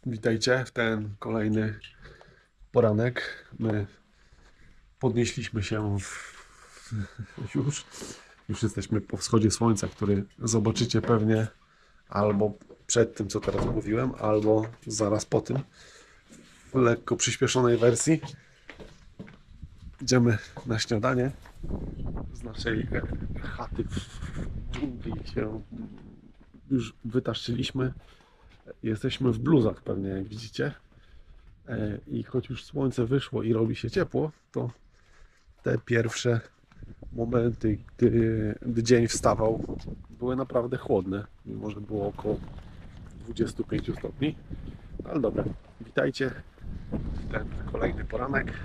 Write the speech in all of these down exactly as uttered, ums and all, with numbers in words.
Witajcie w ten kolejny poranek. My podnieśliśmy się w... już. Już jesteśmy po wschodzie słońca, który zobaczycie pewnie albo przed tym, co teraz mówiłem, albo zaraz po tym, w lekko przyspieszonej wersji. Idziemy na śniadanie z naszej chaty w dżungli się już wytaszczyliśmy. Jesteśmy w bluzach pewnie, jak widzicie. I choć już słońce wyszło i robi się ciepło, to te pierwsze momenty, gdy, gdy dzień wstawał, były naprawdę chłodne, mimo że było około dwudziestu pięciu stopni. Ale dobra, witajcie w ten kolejny poranek.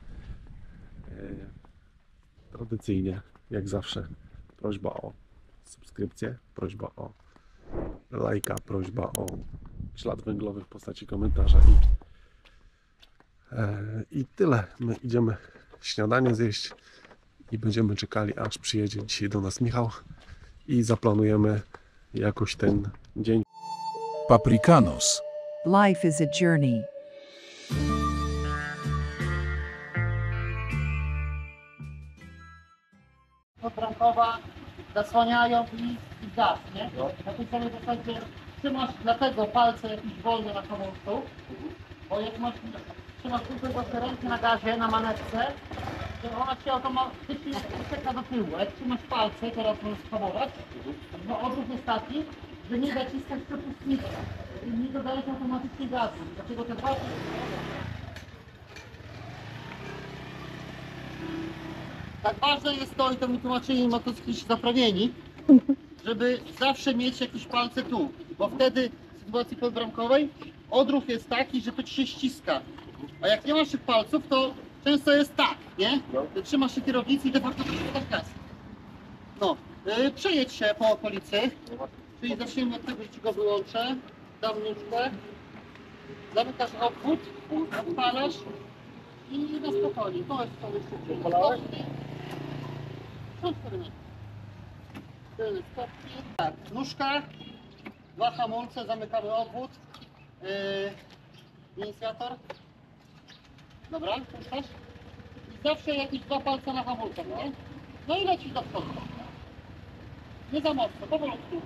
Tradycyjnie, jak zawsze, prośba o subskrypcję, prośba o lajka, prośba o ślad węglowy w postaci komentarza i, e, i tyle. My idziemy śniadanie zjeść i będziemy czekali, aż przyjedzie dzisiaj do nas Michał i zaplanujemy jakoś ten dzień. Paprikanos. Life is a journey. Podbramkowa zasłaniają i, i gaz, nie? Na tej samej zasadzie trzymasz dlatego palce jakieś wolne na hamulcu, bo jak masz, trzymasz tylko właśnie rękę na gazie, na manetce, to ona się automatycznie ucieka do tyłu. Jak trzymasz palce, teraz możesz hamować, no odruch jest taki, że nie zaciskasz przepustnika i nie dodajesz automatycznie gazu. Dlaczego ten palce? Tak ważne jest to, i to mi tłumaczyli motocykliści zaprawieni, żeby zawsze mieć jakieś palce tu, bo wtedy w sytuacji podbramkowej odruch jest taki, że to ci się ściska. A jak nie masz tych palców, to często jest tak, nie? Trzymasz się kierownicy i de facto trzymasz gaz. No, yy, przejedź się po okolicy, czyli zaczniemy od tego, że ci go wyłączę, dam nóżkę, zamykasz obwód, odpalasz i na spokojnie, to jest to jeszcze odpalałeś? Tylny stopki. Tak, nóżka, dwa hamulce, zamykamy obwód, yy, inicjator. Dobra, puszczasz. I zawsze jakieś dwa palce na hamulcach, nie? No i lecisz do przodu. Nie za mocno, powolutku.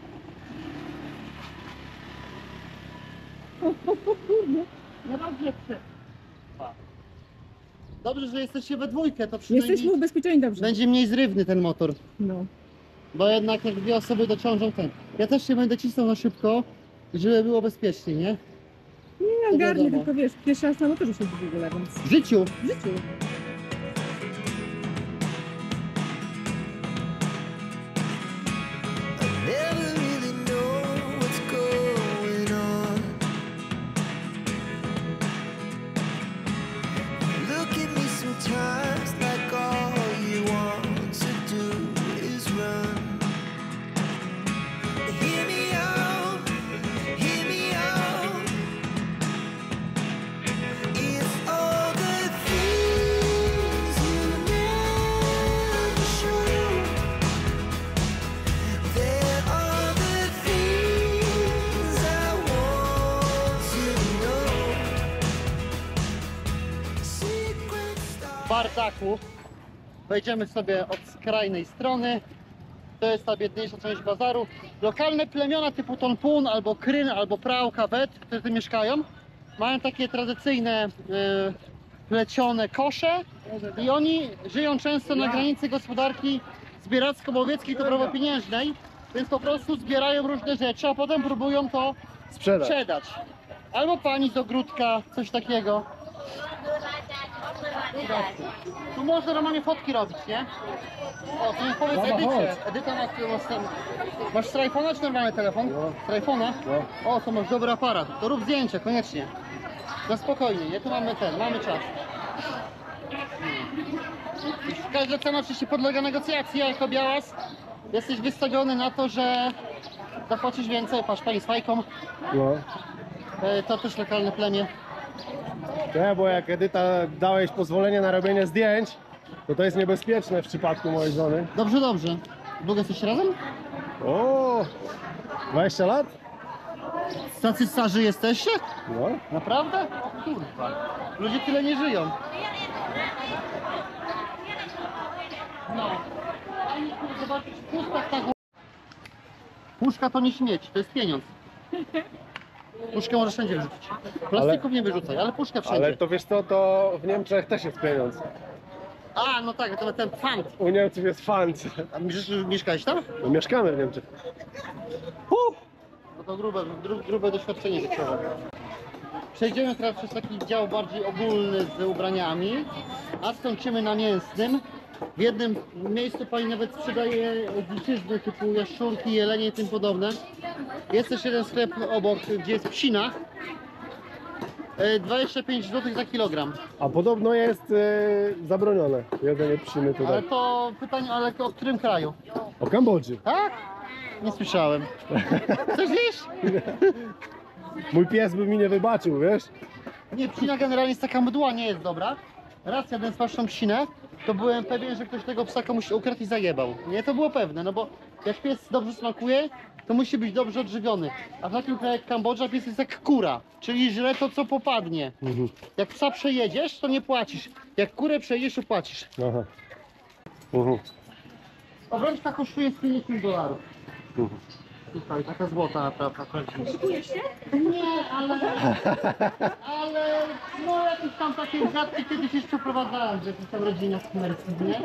Nie ma grzeczny. Dobrze, że jesteście we dwójkę, to przynajmniej Jesteśmy ubezpieczeni dobrze. będzie mniej zrywny ten motor. No. Bo jednak jak dwie osoby dociążą ten. Ja też się będę cisnął na szybko, żeby było bezpiecznie, nie? Nie, To garnie, wiadomo. tylko wiesz, pierwszy raz na motorze się w ogóle, więc W życiu! w życiu. Never really know what's going on. Look at me sometimes like all you want to do is run. Hear me out, hear me out. It's all the things you never show. There are the things I want to know. Secret stars. W Bardaku wejdziemy sobie od skrajnej strony. To jest ta biedniejsza część bazaru. Lokalne plemiona typu Tonpun, albo Kryn, albo Prał, Kawet, które tu mieszkają, mają takie tradycyjne y, plecione kosze i oni żyją często na granicy gospodarki zbieracko-łowieckiej to prawopieniężnej, więc po prostu zbierają różne rzeczy, a potem próbują to Sprzedać. sprzedać. Albo pani z ogródka, coś takiego. Tu można normalnie fotki robić, nie? O, to mi powiedz Edycie. Edyta ma tu masz ten... Masz strajfona czy normalny telefon? Strajfona? O, to masz dobry aparat. To rób zdjęcie, koniecznie. Na spokojnie, nie? Tu mamy ten, mamy czas. Każda cena oczywiście podlega negocjacji, a jako białas jesteś wystawiony na to, że zapłacisz więcej. Patrz, pani z fajką. No, E, To też lokalne plemię. nie, bo jak Edyta dałeś pozwolenie na robienie zdjęć, to to jest niebezpieczne w przypadku mojej żony. Dobrze, dobrze. Długo jesteście razem? O, dwadzieścia lat? Tacy starzy jesteście? No. Naprawdę? O kurwa. Ludzie tyle nie żyją. No. Fajnie, kurwa, zobaczyć w puszkach tak. Puszka to nie śmieć, to jest pieniądz. Puszkę możesz wszędzie wyrzucić. Plastików nie wyrzucaj, ale puszkę wszędzie. Ale to wiesz co, to w Niemczech też jest pieniądz. A, no tak, to ten fant. U Niemców jest fant. A miesz- mieszkałeś tam? No, mieszkamy w Niemczech. No to grube, gru- grube doświadczenie życiowe. Przejdziemy teraz przez taki dział bardziej ogólny z ubraniami, a skończymy na mięsnym. W jednym miejscu pani nawet sprzedaje dziczyzny typu jaszczurki, jelenie i tym podobne. Jest też jeden sklep obok, gdzie jest psina. E, dwadzieścia pięć złotych za kilogram. A podobno jest y, zabronione jedzenie psiny tutaj. Ale to pytanie, ale to o którym kraju? O Kambodży. Tak? Nie słyszałem. Chcesz iść? Mój pies by mi nie wybaczył, wiesz? Nie, psina generalnie jest taka mdła, nie jest dobra. Raz jadłem smaczną psinę, to byłem pewien, że ktoś tego psa komuś ukradł i zajebał. Nie, to było pewne, no bo jak pies dobrze smakuje, to musi być dobrze odżywiony. A w takim kraju jak Kambodża pies jest jak kura, czyli żre to co popadnie. Mhm. Jak psa przejedziesz, to nie płacisz. Jak kurę przejedziesz, to płacisz. Aha. Mhm. Obrączka kosztuje pięćdziesiąt dolarów. Mhm. Tutaj, taka złota, prawda, prawdziwa. Nie, ale... Ale... No jakieś tam takie gadki kiedyś już przeprowadzałem, że jakieś tam rodzina z komercji, nie?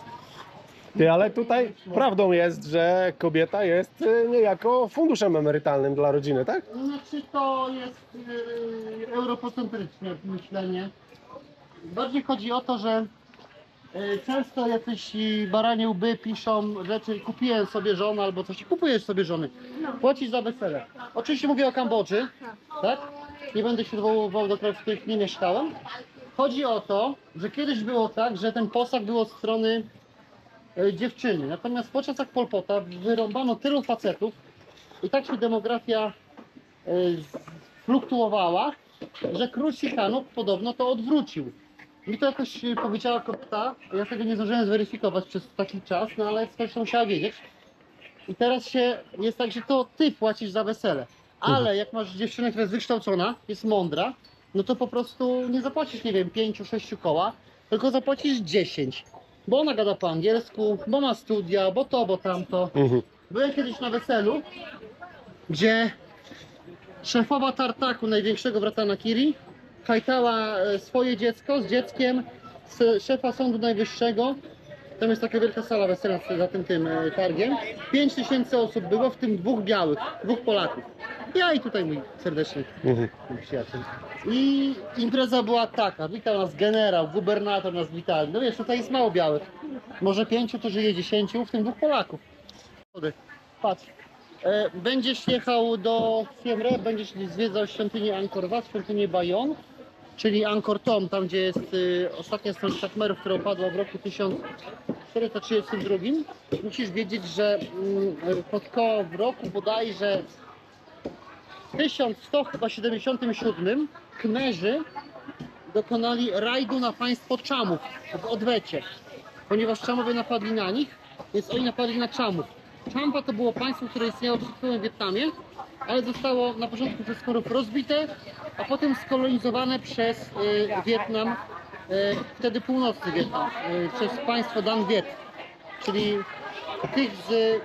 Ty, ale tutaj prawdą jest, że kobieta jest y, niejako funduszem emerytalnym dla rodziny, tak? Znaczy to jest yy, europocentryczne myślenie. Bardziej chodzi o to, że yy, często jacyś yy, baranie łby piszą rzeczy, kupiłem sobie żonę albo coś, kupujesz sobie żony, płacisz za wesele. Oczywiście mówię o Kambodży, tak? Nie będę się odwoływał do krajów, w których nie mieszkałem. Chodzi o to, że kiedyś było tak, że ten posag był od strony yy, dziewczyny, natomiast po czasach Pol Pota wyrąbano tylu facetów i tak się demografia y, fluktuowała, że król Sichanów podobno to odwrócił. Mi to jakoś y, powiedziała kobieta, ja tego nie zdążyłem zweryfikować przez taki czas, no ale skądś to musiała wiedzieć. I teraz się jest tak, że to ty płacisz za wesele. Ale jak masz dziewczynę, która jest wykształcona, jest mądra, no to po prostu nie zapłacisz, nie wiem, pięciu, sześciu koła, tylko zapłacisz dziesięć. Bo ona gada po angielsku, bo ma studia, bo to, bo tamto. Mhm. Byłem kiedyś na weselu, gdzie szefowa tartaku największego brata Nakiri hajtała e, swoje dziecko z dzieckiem z szefa Sądu Najwyższego. Tam jest taka wielka sala weselna za tym, tym e, targiem. pięć tysięcy osób było, w tym dwóch białych, dwóch Polaków. Ja i tutaj mój serdeczny Mhm. przyjaciel. I impreza była taka, witał nas generał, gubernator nas witali. No wiesz, tutaj jest mało białych. Może pięciu, to żyje dziesięciu, w tym dwóch Polaków. Patrz, e, będziesz jechał do Siem Reap, będziesz zwiedzał świątynię Angkor Wat, świątynię Bayon, czyli Angkor Thom, tam gdzie jest y, ostatnia strona Khmerów, która upadła w roku tysiąc czterysta trzydziestym drugim. Musisz wiedzieć, że mm, pod koło w roku bodajże w tysiąc sto siedemdziesiątym siódmym Khmerzy dokonali rajdu na państwo Czamów w odwecie, ponieważ Czamowie napadli na nich, więc oni napadli na Czamów. Champa to było państwo, które istniało przed chwilą w Wietnamie, ale zostało na początku przez Korów rozbite, a potem skolonizowane przez y, Wietnam, y, wtedy północny Wietnam, y, przez państwo Dan Viet, czyli tych z y,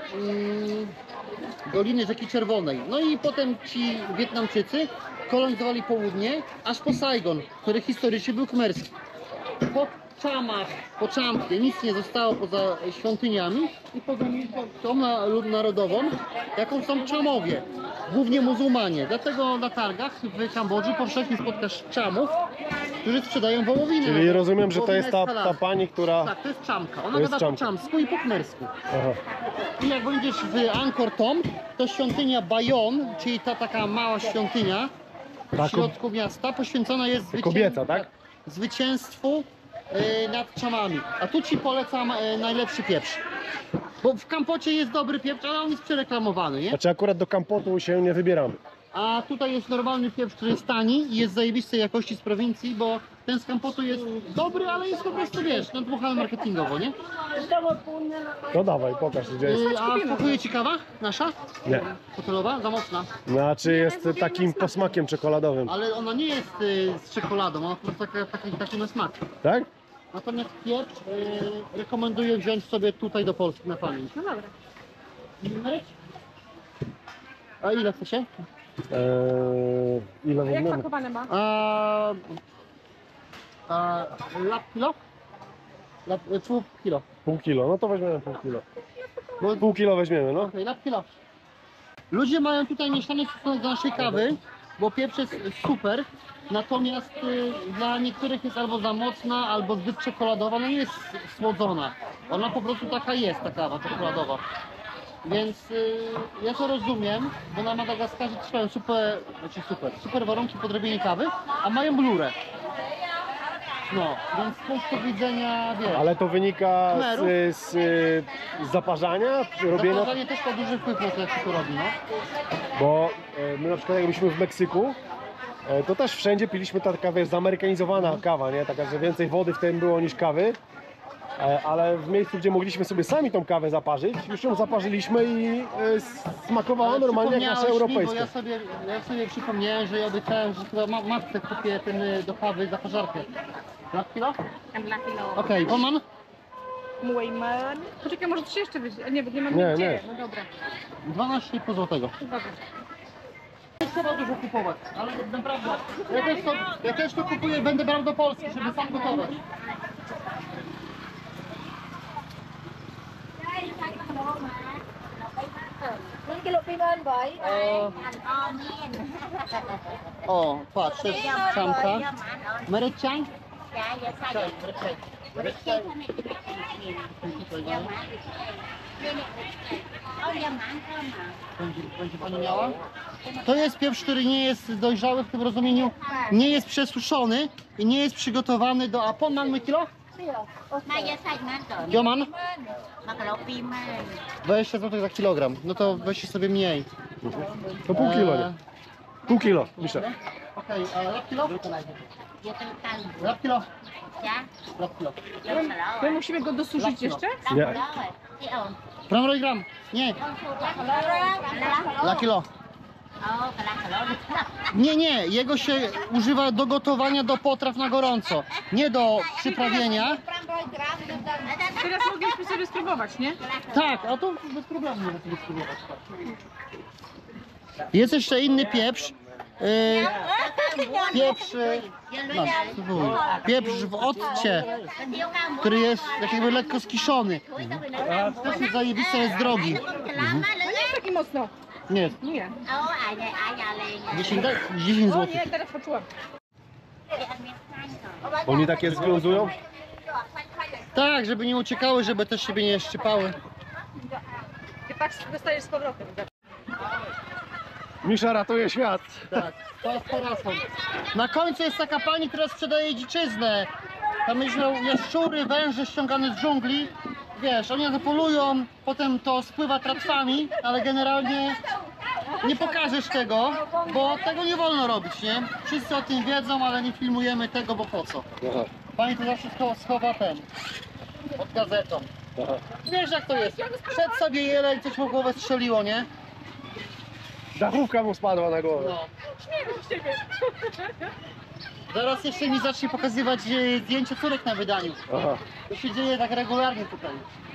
Doliny Rzeki Czerwonej. No i potem ci Wietnamczycy kolonizowali południe, aż po Saigon, który historycznie był khmerski. Po Czamach, po Czampie nic nie zostało poza świątyniami i poza tą na- lud narodową, jaką są Czamowie, głównie muzułmanie. Dlatego na targach w Kambodży powszechnie spotkasz Czamów, którzy sprzedają wołowinę. Czyli rozumiem, że to Wołowinę jest ta, eskalacji. ta pani, która... Tak, to jest Czamka. Ona To jest gada po Czamka. czamsku i po khmersku. Aha. I jak będziesz w Angkor Thom, to świątynia Bayon, czyli ta taka mała świątynia Ta w środku miasta, poświęcona jest zwycię... kobieca, tak? zwycięstwu y, nad Czamami. A tu ci polecam y, najlepszy pieprz. Bo w Kampocie jest dobry pieprz, ale on jest przereklamowany, nie? Znaczy akurat do Kampotu się nie wybieramy. A tutaj jest normalny pieprz, który jest tani i jest zajebistej jakości z prowincji, bo ten z Kampotu jest dobry, ale jest po prostu, wiesz, nadmuchany marketingowo, nie? No dawaj, pokaż gdzie jest. Yy, a smakuje ci kawa nasza? Nie. Hotelowa? Za mocna. Znaczy jest takim posmakiem czekoladowym. Ale ona nie jest y, z czekoladą, ona po prostu taka, taki, taki ma smak. Tak? Natomiast pieprz y, rekomenduję wziąć sobie tutaj do Polski na pamięć. No dobra. Numerek? A ile chce się? Eee, ile A jak weźmiemy? pakowane ma? A, a lap kilo? Lap, y, pół kilo. Pół kilo, no to weźmiemy pół kilo. Bo, Pół kilo weźmiemy, no. Okej, lap kilo. Ludzie mają tutaj mieszany stosunek do naszej kawy, bo pieprz jest super. Natomiast y, dla niektórych jest albo za mocna, albo zbyt czekoladowa, no nie jest słodzona. Ona po prostu taka jest, ta kawa czekoladowa. Więc y, ja to rozumiem, bo na Madagaskarze trwają super, znaczy super, super warunki pod robienie kawy, a mają blurę. No, więc z punktu widzenia, wiesz, Ale to wynika Khmerów? z, z, z zaparzania, robienia, zaparzanie też ma duży wpływ na to, jak się to robi, no. bo e, my na przykład jak byliśmy w Meksyku, e, to też wszędzie piliśmy ta taka, wiesz, zamerykanizowana kawa, nie? Taka, że więcej wody w tym było niż kawy. E, Ale w miejscu, gdzie mogliśmy sobie sami tą kawę zaparzyć, już ją zaparzyliśmy i e, smakowała Ale normalnie jak nasza przypomniałeś mi, bo europejska. ja sobie, ja sobie przypomniałem, że ja obiecałem, że chyba ma, matce kupię ten y, do kawy zaparzarkę. Na chwilę? Okej, okay, Roman? Mój man. Poczekaj, może coś jeszcze wyjdzie. Nie, bo nie mam Nie, nigdzie. nie. No dobra. dwanaście i pół złotego. Dobra. Nie trzeba dużo kupować, ale naprawdę. Ja też to, ja też to kupuję, będę brał do Polski, żeby sam gotować. O, patrz, to jest szamka. Merycian? Czaj, merycian. Merycian. Będzie, będzie pani miała? To jest pieprz, który nie jest dojrzały w tym rozumieniu, nie jest przesuszony i nie jest przygotowany do... A pon mamy kilo? Joman? dwadzieścia złotych za kilogram. No to weźcie sobie mniej. To pół kilo, Eee, nie? Pół kilo, myślę. Okej, a lap kilo? Lap kilo? Lap kilo. My musimy go dosuszyć jeszcze? Nie. Gram, gram. Nie, la kilo. Nie, nie, jego się używa do gotowania do potraw na gorąco, nie do przyprawienia. Teraz mogliśmy sobie spróbować, nie? Tak, a to bez problemu można sobie spróbować. Jest jeszcze inny pieprz. Yy, pieprz, yy, no, spróbuj. Pieprz w occie, który jest tak jakby lekko skiszony. Też jest zajebisty, jest drogi. No nie jest taki mocno. Nie, Nie. dziesięć, dziesięć O złotych. nie, teraz poczułam. Oni takie związują? Tak, żeby nie uciekały, żeby też siebie nie szczypały. Ty patrz, dostajesz z powrotem. Misza ratuje świat. Tak, to jest parasol. Na końcu jest taka pani, która sprzedaje dziczyznę. Tam myślą jaszczury, węże ściągane z dżungli. Wiesz, oni zapolują, potem to spływa tratwami, ale generalnie nie pokażesz tego, bo tego nie wolno robić, nie? Wszyscy o tym wiedzą, ale nie filmujemy tego, bo po co? Aha, Pani to zawsze scho- schowa ten, pod gazetą. aha. Wiesz jak to jest? Szedł sobie jeleń, coś mu w głowę strzeliło, nie? Dachówka mu spadła na głowę. No. Zaraz jeszcze mi zacznie pokazywać e, zdjęcia córek na wydaniu. Aha. To się dzieje tak regularnie tutaj.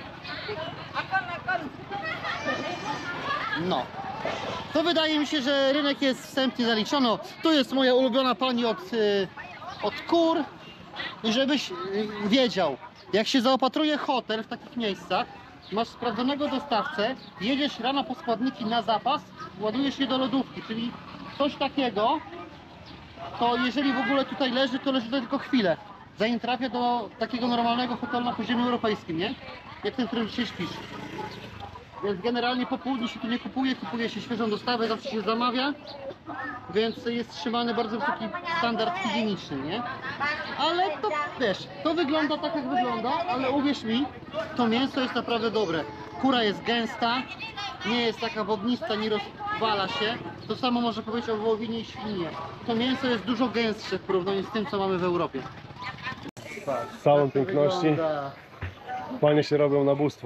No. To wydaje mi się, że rynek jest wstępnie zaliczony. O, tu jest moja ulubiona pani od, y, od kur. I żebyś y, wiedział, jak się zaopatruje hotel w takich miejscach, masz sprawdzonego dostawcę, jedziesz rano po składniki na zapas, ładujesz je do lodówki, czyli coś takiego, to jeżeli w ogóle tutaj leży, to leży tutaj tylko chwilę. Zanim trafia do takiego normalnego hotelu na poziomie europejskim, nie? Jak ten, w którym dzisiaj śpisz. Więc generalnie po południu się tu nie kupuje, kupuje się świeżą dostawę, zawsze się zamawia. Więc jest trzymany bardzo wysoki standard higieniczny, nie? Ale to, wiesz, to wygląda tak jak wygląda, ale uwierz mi, to mięso jest naprawdę dobre. Kura jest gęsta, nie jest taka wodnista, nie roz, obala się. To samo można powiedzieć o wołowinie i świnie. To mięso jest dużo gęstsze w porównaniu z tym, co mamy w Europie. Salon Tak to piękności. wygląda. Panie się robią na bóstwo.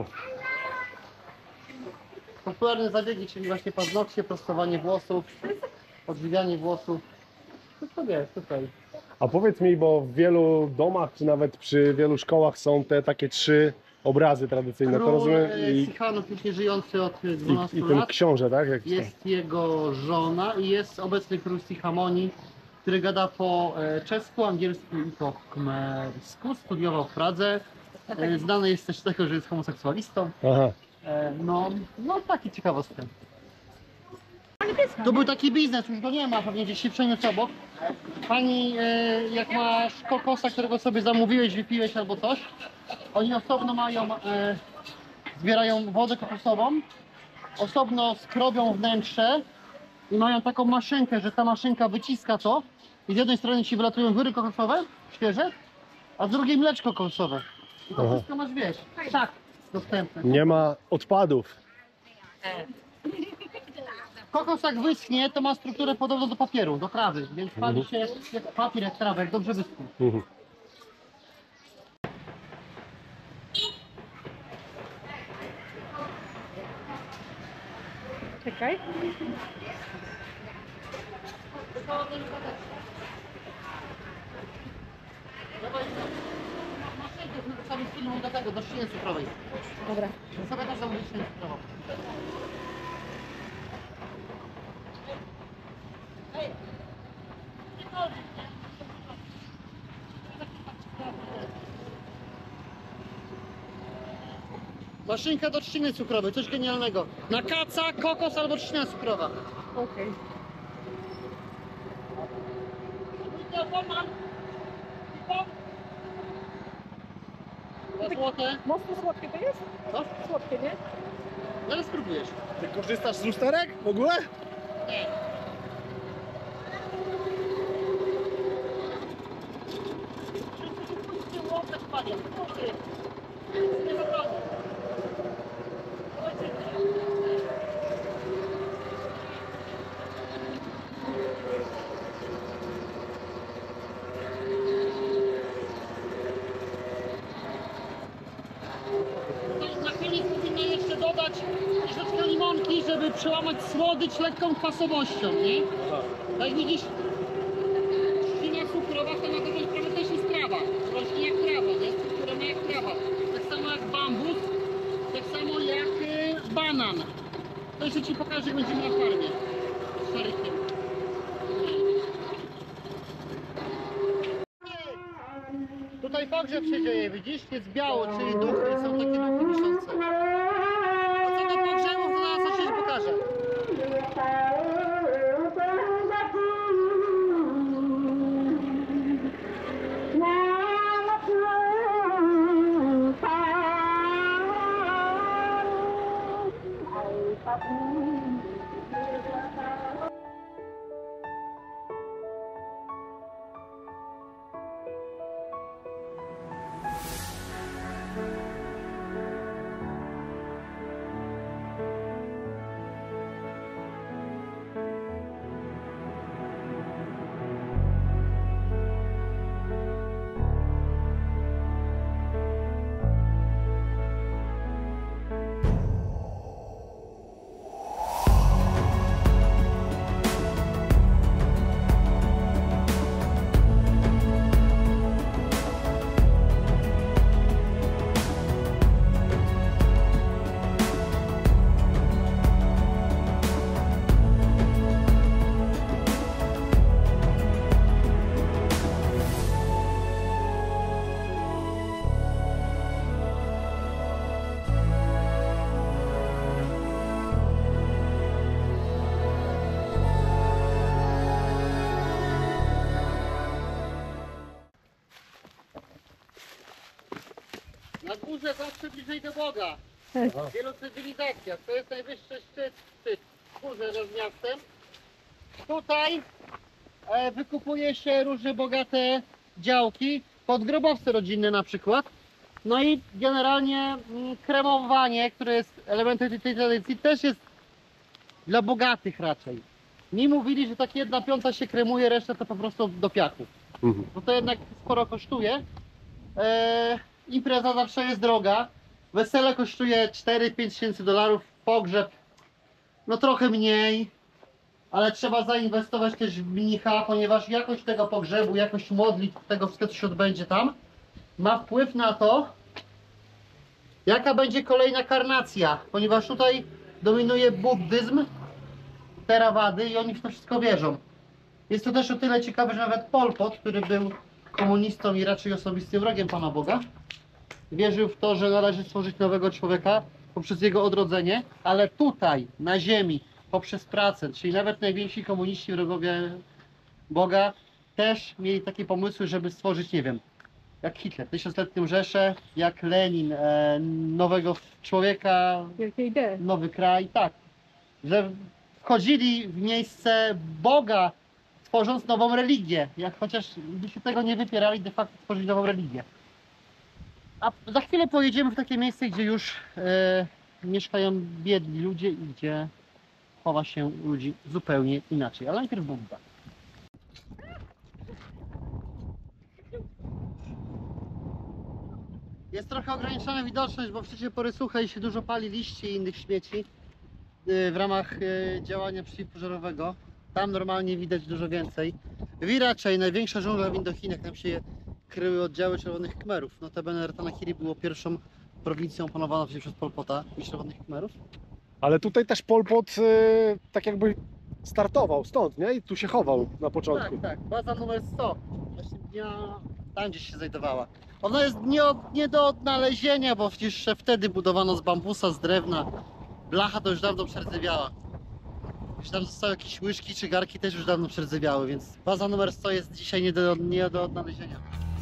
Popularne zabiegi, czyli właśnie paznokcie, prostowanie włosów, odżywianie włosów. Wszystko jest tutaj. A powiedz mi, bo w wielu domach, czy nawet przy wielu szkołach są te takie trzy obrazy tradycyjne, to Król rozumiem? e, I, Sichanów, już nie żyjący od i, dwunastu i ten lat. książę, tak? Jak Jest jego żona i jest obecny król Sichamonii, który gada po e, czesku, angielsku i po khmersku. Studiował w Pradze. E, Znany jest też z tego, że jest homoseksualistą. Aha. E, No, no taki ciekawostka. To był taki biznes, już go nie ma, pewnie gdzieś się przeniósł obok. Pani, e, jak masz kokosa, którego sobie zamówiłeś, wypiłeś albo coś, oni osobno mają, e, zbierają wodę kokosową, osobno skrobią wnętrze i mają taką maszynkę, że ta maszynka wyciska to i z jednej strony ci wylatują wyry kokosowe, świeże, a z drugiej mleczko kokosowe. I to Aha. wszystko masz, wiesz, tak, dostępne. Nie ma odpadów. Kokos jak wyschnie, to ma strukturę podobną do papieru, do trawy, więc pali się jak, jak papier, jak trawa, jak dobrze wyschnie. Mhm. Czekaj. Dawaj, maszynkę sobie z filmu do tego, do szyny cukrowej. Dobra. Sobie też zamówić szynę cukrową. Hej! Maszynka do trzciny cukrowej, coś genialnego. Na kaca, kokos albo trzcina cukrowa. Okej. Za złote. Mocno słodkie to jest? Co? Słodkie, nie? Zaraz spróbujesz. Ty korzystasz z lusterek w ogóle? Nie. Wszyscy łopę spadją. Nie ma broni. Na koniec powinno jeszcze dodać troszeczkę limonki, żeby przełamać słodycz lekką kwasowością, nie? Tak widzisz, trzcina cukrowa to na dobrą sprawę też jest trawa. Rośnie jak trawa, nie? Struktura ma jak trawa. Tak samo jak bambus, tak samo jak y, banan. To jeszcze ci pokażę, jak będziemy na farmie. Z szarykiem. Tutaj pogrzeb się dzieje, widzisz? Jest biało, czyli duchy, są takie duchy wiszące. A co do pogrzebów, to zaraz coś ci pokażę. Na górze zawsze bliżej do Boga. W wielu cywilizacjach. To jest najwyższy szczyt, szczyt w górze nad miastem. Tutaj e, wykupuje się różne bogate działki, pod grobowce rodzinne na przykład. No i generalnie mm, kremowanie, które jest elementem tej tradycji, też jest Dla bogatych raczej. Mi mówili, że tak jedna piąta się kremuje, reszta to po prostu do piachu. Mhm. Bo to jednak sporo kosztuje. Eee, impreza zawsze jest droga. Wesele kosztuje cztery pięć tysięcy dolarów, pogrzeb no trochę mniej, ale trzeba zainwestować też w mnicha, ponieważ jakość tego pogrzebu, jakość modlitw, tego wszystkiego, co się odbędzie tam, ma wpływ na to, jaka będzie kolejna karnacja, ponieważ tutaj dominuje buddyzm, Theravady i oni w to wszystko wierzą. Jest to też o tyle ciekawe, że nawet Pol Pot, który był komunistą i raczej osobistym wrogiem Pana Boga, wierzył w to, że należy stworzyć nowego człowieka poprzez jego odrodzenie, ale tutaj, na ziemi, poprzez pracę, czyli nawet najwięksi komuniści, wrogowie Boga, też mieli takie pomysły, żeby stworzyć, nie wiem, jak Hitler, tysiącletnią Rzeszę, jak Lenin, e, nowego człowieka, Wielkie idee. nowy kraj, tak, że wchodzili w miejsce Boga, tworząc nową religię, jak chociaż by się tego nie wypierali, de facto tworzyli nową religię. A za chwilę pojedziemy w takie miejsce, gdzie już e, mieszkają biedni ludzie i gdzie chowa się ludzi zupełnie inaczej, ale najpierw Budda. Jest trochę ograniczona widoczność, bo w szczycie pory suchej się dużo pali liści i innych śmieci e, w ramach e, działania przeciwpożarowego. Tam normalnie widać dużo więcej. W Iraczej, największa dżungla w Indochinach, tam się kryły oddziały Czerwonych Khmerów. Notabene Ratanakiri było pierwszą prowincją opanowaną przez Pol Pota i Czerwonych Khmerów. Ale tutaj też Pol Pot y, tak jakby startował stąd, nie? I tu się chował na początku. Tak, tak. Baza numer sto. Właśnie dnia... tam gdzieś się znajdowała. Ona jest nie, od, nie do odnalezienia, bo przecież jeszcze wtedy budowano z bambusa, z drewna. Blacha to już dawno przerdzewiała. Jeśli tam zostały jakieś łyżki czy garki, też już dawno przerdzewiały, więc baza numer sto jest dzisiaj nie do, nie do odnalezienia.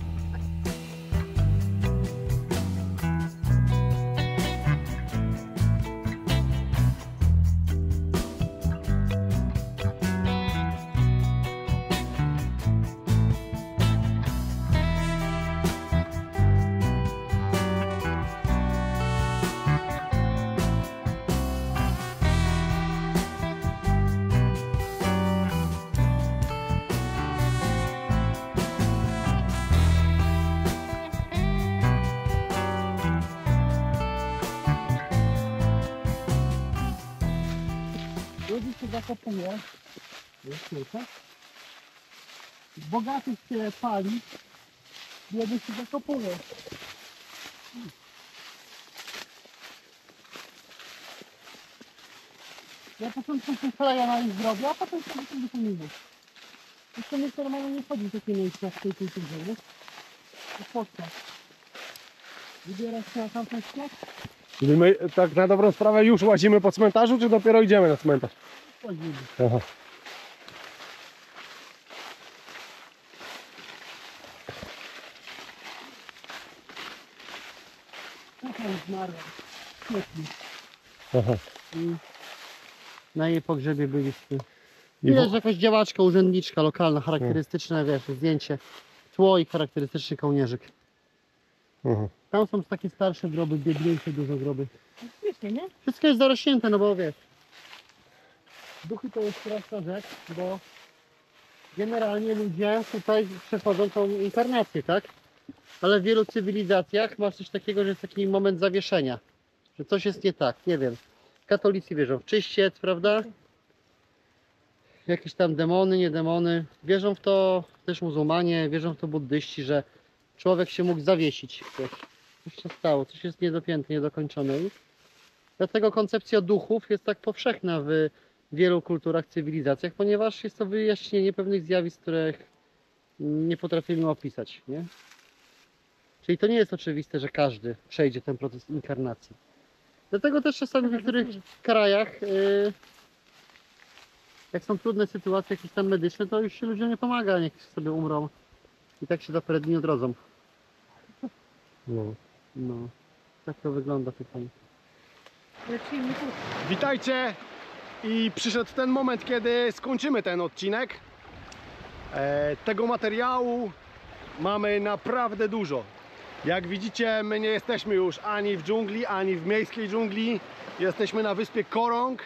Ludzi się zakopuje, jest tylko. Bogatych się pali, biednych się zakopuje. Ja początku się kleję na ich zdrowie, a potem sobie to wypełniłem. Jeszcze nie normalnie nie chodzi w takie miejsca w tej kulturze, nie? To spotka. Wybierasz się na tamten sklep? Czyli my tak na dobrą sprawę już łazimy po cmentarzu, czy dopiero idziemy na cmentarz? Chodzimy. Aha. Trochę zmarła. Świetnie. Aha. I na jej pogrzebie byliśmy. I Widać, wo- że jakaś działaczka, urzędniczka lokalna, charakterystyczne, wiesz, zdjęcie, tło i charakterystyczny kołnierzyk. Aha. Tam są takie starsze groby, biedniejsze dużo groby. Śmiesznie, nie? Wszystko jest zarośnięte, no bo wiesz, duchy to jest prosta rzecz, bo generalnie ludzie tutaj przechodzą tą inkarnację, tak? Ale w wielu cywilizacjach masz coś takiego, że jest taki moment zawieszenia, że coś jest nie tak, nie wiem. Katolicy wierzą w czyściec, prawda? Jakieś tam demony, nie demony. Wierzą w to też muzułmanie, wierzą w to buddyści, że człowiek się mógł zawiesić. Coś, coś się stało, coś jest niedopięte, niedokończone. I dlatego koncepcja duchów jest tak powszechna w wielu kulturach, cywilizacjach, ponieważ jest to wyjaśnienie pewnych zjawisk, których nie potrafimy opisać, nie? Czyli to nie jest oczywiste, że każdy przejdzie ten proces inkarnacji. Dlatego też czasami w niektórych krajach, yy, jak są trudne sytuacje jakieś tam medyczne, to już się ludziom nie pomaga, niech sobie umrą i tak się za parę dni odrodzą. No. No, tak to wygląda tutaj. Lecimy tu. Witajcie! I przyszedł ten moment, kiedy skończymy ten odcinek. E, tego materiału mamy naprawdę dużo. Jak widzicie, my nie jesteśmy już ani w dżungli, ani w miejskiej dżungli. Jesteśmy na wyspie Korong,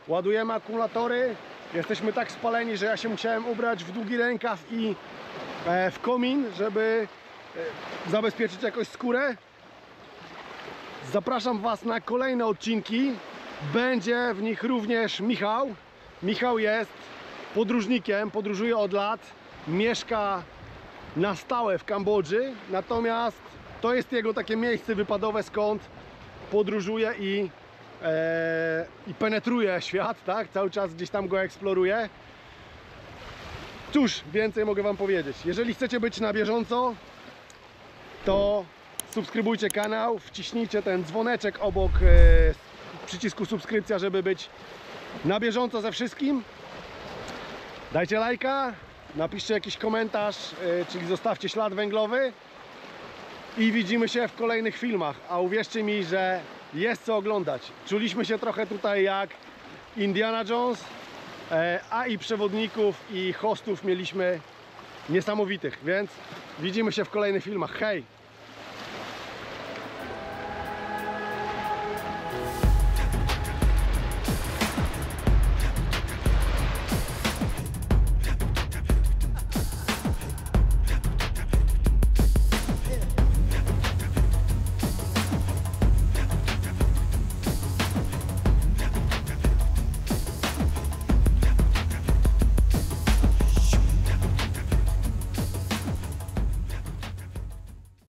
ładujemy akumulatory. Jesteśmy tak spaleni, że ja się musiałem ubrać w długi rękaw i e, w komin, żeby e, zabezpieczyć jakoś skórę. Zapraszam Was na kolejne odcinki. Będzie w nich również Michał. Michał jest podróżnikiem, podróżuje od lat, mieszka na stałe w Kambodży, natomiast to jest jego takie miejsce wypadowe, skąd podróżuje i, e, i penetruje świat, tak? Cały czas gdzieś tam go eksploruje. Cóż, więcej mogę Wam powiedzieć. Jeżeli chcecie być na bieżąco, to subskrybujcie kanał, wciśnijcie ten dzwoneczek obok e, przycisku subskrypcja, żeby być na bieżąco ze wszystkim. Dajcie lajka, napiszcie jakiś komentarz, e, czyli zostawcie ślad węglowy i widzimy się w kolejnych filmach. A uwierzcie mi, że jest co oglądać. Czuliśmy się trochę tutaj jak Indiana Jones, e, a i przewodników i hostów mieliśmy niesamowitych, więc widzimy się w kolejnych filmach. Hej!